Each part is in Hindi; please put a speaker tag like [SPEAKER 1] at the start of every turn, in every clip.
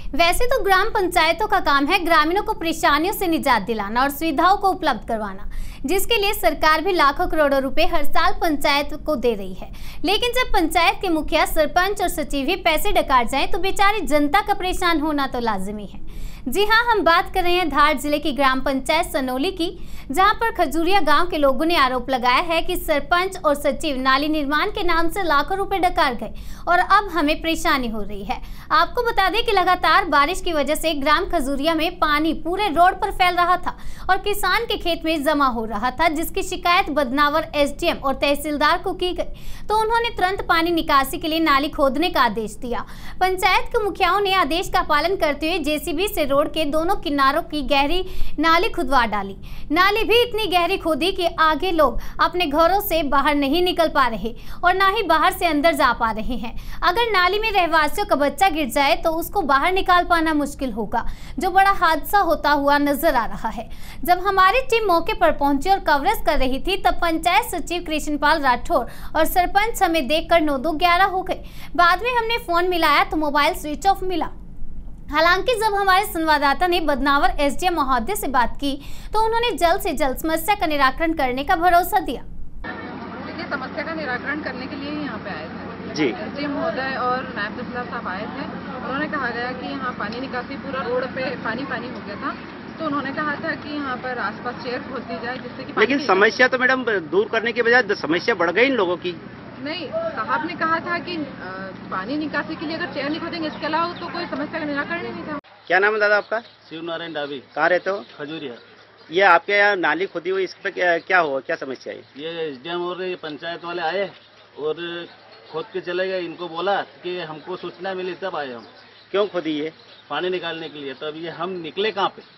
[SPEAKER 1] वैसे तो ग्राम पंचायतों का काम है ग्रामीणों को परेशानियों से निजात दिलाना और सुविधाओं को उपलब्ध करवाना, जिसके लिए सरकार भी लाखों करोड़ों रुपए हर साल पंचायत को दे रही है। लेकिन जब पंचायत के मुखिया, सरपंच और सचिव ही पैसे डकार जाएं, तो बेचारी जनता का परेशान होना तो लाजिमी है। जी हां, हम बात कर रहे हैं धार जिले की ग्राम पंचायत सनोली की, जहां पर खजूरिया गांव के लोगों ने आरोप लगाया है कि सरपंच और सचिव नाली निर्माण के नाम से लाखों रुपए डकार गए और अब हमें परेशानी हो रही है। आपको बता दें कि लगातार बारिश की वजह से ग्राम खजूरिया में पानी पूरे रोड पर फैल रहा था और किसान के खेत में जमा हो रहा था, जिसकी शिकायत बदनावर एसडीएम और तहसीलदार को की गई, तो उन्होंने तुरंत पानी निकासी के लिए नाली खोदने का आदेश दिया। पंचायत के मुखियाओं ने आदेश का पालन करते हुए जेसीबी से रोड के दोनों किनारों की गहरी नाली खुदवा डाली। नाली भी इतनी गहरी खोदी कि आगे लोग अपने घरों से बाहर नहीं निकल पा रहे और ना ही बाहर से अंदर जा पा रहे हैं। अगर नाली में रहवासियों का बच्चा गिर जाए तो उसको बाहर निकाल पाना मुश्किल होगा, जो बड़ा हादसा होता हुआ नजर आ रहा है। जब हमारी टीम मौके पर पहुंची और कवरेज कर रही थी, तब पंचायत सचिव कृष्णपाल राठौर और सरपंच हमें देखकर 9-2-11 हो गए। बाद में हमने फोन मिलाया तो मोबाइल स्विच ऑफ मिला। हालांकि जब हमारे संवाददाता ने बदनावर एसडीएम महोदय से बात की, तो उन्होंने जल्द से जल्द समस्या का निराकरण करने का भरोसा दिया।
[SPEAKER 2] देखिए, समस्या का निराकरण करने के लिए यहाँ पे आए थे
[SPEAKER 3] जी।
[SPEAKER 2] एसडीएम महोदय और नायब तहसीलदार साहब आए थे। उन्होंने कहा गया कि यहाँ पानी निकासी पूरा रोड पे पानी हो गया था, तो उन्होंने कहा था कि यहाँ पर आसपास चेयर खोद दी जाए, जिससे कि
[SPEAKER 3] लेकिन समस्या तो मैडम दूर करने के बजाय समस्या बढ़ गई इन लोगों की।
[SPEAKER 2] नहीं, साहब ने कहा था कि पानी निकासी के लिए अगर चेयर नहीं खोदेंगे, इसके अलावा तो कोई समस्या का निराकरण ही नहीं था।
[SPEAKER 3] क्या नाम है दादा आपका?
[SPEAKER 4] शिव नारायण डाबी।
[SPEAKER 3] कहाँ रहते हो?
[SPEAKER 4] खजूरिया।
[SPEAKER 3] ये आपके यहाँ नाली खोदी हुई, इस पे क्या हुआ, क्या समस्या है?
[SPEAKER 4] ये एसडीएम और ये पंचायत वाले आए और खोद के चले गए। इनको बोला कि हमको सूचना मिली तब आए हम।
[SPEAKER 3] क्यों खोदी ये?
[SPEAKER 4] पानी निकालने के लिए। तब ये हम निकले कहाँ पे?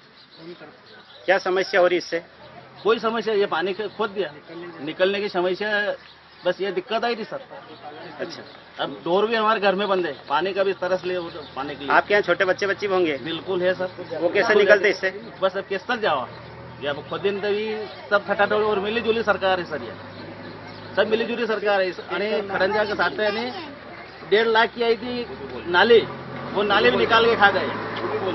[SPEAKER 3] क्या समस्या हो रही इससे?
[SPEAKER 4] कोई समस्या, ये पानी खोद दिया, निकलने की समस्या, बस ये दिक्कत आई थी सर।
[SPEAKER 3] अच्छा,
[SPEAKER 4] अब डोर भी हमारे घर में बंद है, पानी का भी तरस ले पाने के लिए।
[SPEAKER 3] आपके यहाँ छोटे बच्चे भी होंगे?
[SPEAKER 4] बिल्कुल है सर।
[SPEAKER 3] वो कैसे निकलते इससे?
[SPEAKER 4] बस अब किस तक जाओ या खुद दिन तभी सब खटाटोली और मिली जुली सरकार है सर। ये सब मिली जुली सरकार है। खड़ंजा के साथ 1.5 लाख की आई थी नाली, वो नाली भी निकाल के खा गए।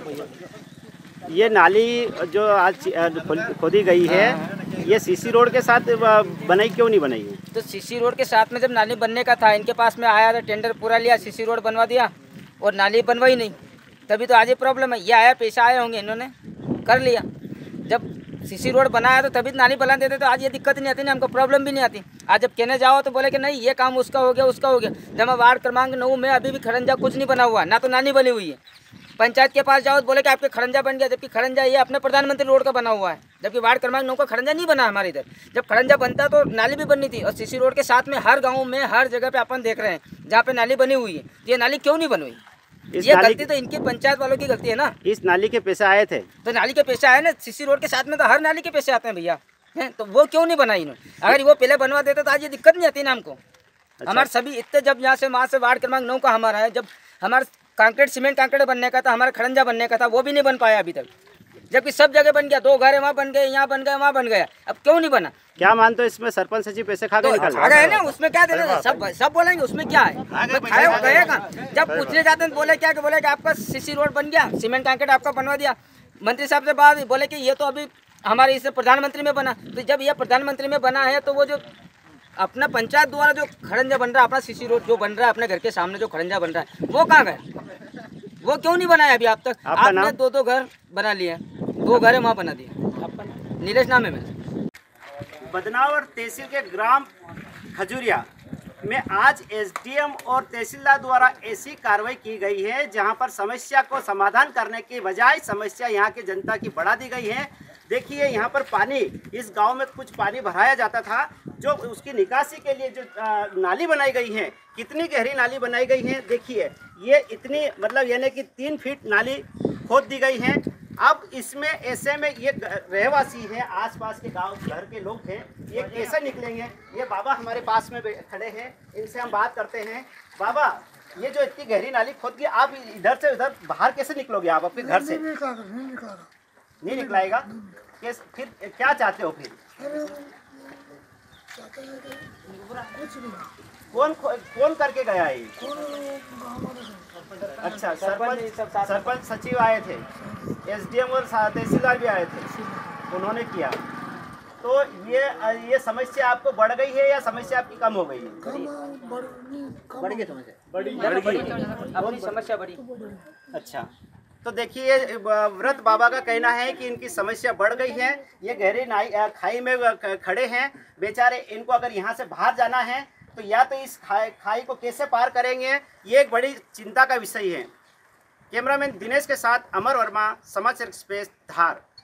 [SPEAKER 3] ये नाली जो आज खोदी गई है, ये सीसी रोड के साथ बनाई क्यों नहीं बनाई है?
[SPEAKER 5] तो सीसी रोड के साथ में जब नाली बनने का था, इनके पास में आया था, टेंडर पूरा लिया, सीसी रोड बनवा दिया और नाली बनवाई नहीं। तभी तो आज ये प्रॉब्लम है। ये आया, पैसा आए होंगे, इन्होंने कर लिया। जब सीसी रोड बनाया तो तभी नाली बना देते, तो आज ये दिक्कत नहीं आती ना, हमको प्रॉब्लम भी नहीं आती। आज जब कहने जाओ तो बोले कि नहीं, ये काम उसका हो गया, उसका हो गया। जब मैं वार्ड क्रमांक 9 में अभी भी खड़ंजा कुछ नहीं बना हुआ, ना तो नाली बनी हुई है। पंचायत के पास जाओ तो बोले कि आपके खड़ंजा बन गया, जबकि खड़ंजा ये अपने प्रधानमंत्री रोड का बना हुआ है, जबकि वार्ड क्रमांक 9 का खड़ंजा नहीं बना हमारे इधर। जब खड़ंजा बनता तो नाली भी बननी थी, और सीसी रोड के साथ में हर गाँव में हर जगह पे अपन देख रहे हैं जहाँ पे नाली बनी हुई है। ये नाली क्यों नहीं बनी हुई? ये गलती तो इनकी पंचायत वालों की गलती है ना।
[SPEAKER 3] इस नाली के पैसे आए थे,
[SPEAKER 5] तो नाली के पैसे आए ना, सीसी रोड के साथ में तो हर नाली के पैसे आते हैं भैया, हैं? तो वो क्यों नहीं बनाई इन्होंने? अगर वो पहले बनवा देते तो आज ये दिक्कत नहीं आती ना हमको।
[SPEAKER 3] अच्छा।
[SPEAKER 5] हमारे सभी इतने, जब यहाँ से वहाँ से वार्ड क्रमांक 9 का हमारा है, जब हमारा कंक्रीट सीमेंट कंक्रीट बनने का था, हमारा खड़ंजा बनने का था, वो भी नहीं बन पाया अभी तक। जबकि सब जगह बन गया, 2 घर वहाँ बन गए, यहाँ बन गए, वहाँ बन गया, अब क्यों नहीं बना?
[SPEAKER 3] क्या मानते हो इसमें सरपंच सचिव पैसे खा गए?
[SPEAKER 5] खा गए ना, उसमें क्या देते? सब बोलेंगे उसमें क्या है, खाए हो गए का। जब पूछने जाते हैं बोले क्या, कि बोले कि आपका सीसी रोड बन गया, सीमेंट कंक्रीट आपका बनवा दिया। मंत्री साहब से बात बोले कि ये तो अभी हमारे इससे प्रधानमंत्री में बना। तो जब ये प्रधानमंत्री में बना है, तो वो जो अपना पंचायत द्वारा जो खड़ंजा बन रहा है, अपना सीसी रोड जो बन रहा है, अपने घर के सामने जो खड़ंजा बन रहा है, वो कहाँ गए? वो क्यों नहीं बनाया अभी आप तक? आपने 2-2 घर बना लिए, 2 घर वहाँ बना दिए। नीलेश नाम है मेरा।
[SPEAKER 3] बदनावर तहसील के ग्राम खजूरिया में आज एसडीएम और तहसीलदार द्वारा ऐसी कार्रवाई की गई है, जहां पर समस्या को समाधान करने के बजाय समस्या यहां की जनता की बढ़ा दी गई है। देखिए, यहां पर पानी, इस गांव में कुछ पानी भराया जाता था, जो उसकी निकासी के लिए जो नाली बनाई गई है, कितनी गहरी नाली बनाई गई है। देखिए, ये इतनी, मतलब यानी कि 3 फीट नाली खोद दी गई है। अब इसमें ऐसे में ये रहवासी हैं, आसपास के गांव घर के लोग हैं, ये कैसे निकलेंगे? ये बाबा हमारे पास में खड़े हैं, इनसे हम बात करते हैं। बाबा, ये जो इतनी गहरी नाली खोद गई, आप इधर से उधर बाहर कैसे निकलोगे? आप अपने घर से नहीं निकलाएगा? फिर क्या चाहते हो? फिर कौन करके गया है? अच्छा, सरपंच सचिव आए थे, एसडीएम और तहसीलदार भी आए थे, उन्होंने किया। तो ये समस्या आपको बढ़ गई है या समस्या आपकी कम हो गई है?
[SPEAKER 5] बढ़ गई समस्या बढ़ी।
[SPEAKER 3] अच्छा, तो देखिए व्रत बाबा का कहना है कि इनकी समस्या बढ़ गई है। ये गहरी खाई में खड़े हैं बेचारे, इनको अगर यहाँ से बाहर जाना है तो या तो इस खाई को कैसे पार करेंगे, ये एक बड़ी चिंता का विषय है। कैमरामैन दिनेश के साथ अमर वर्मा, समाचार एक्सप्रेस, धार।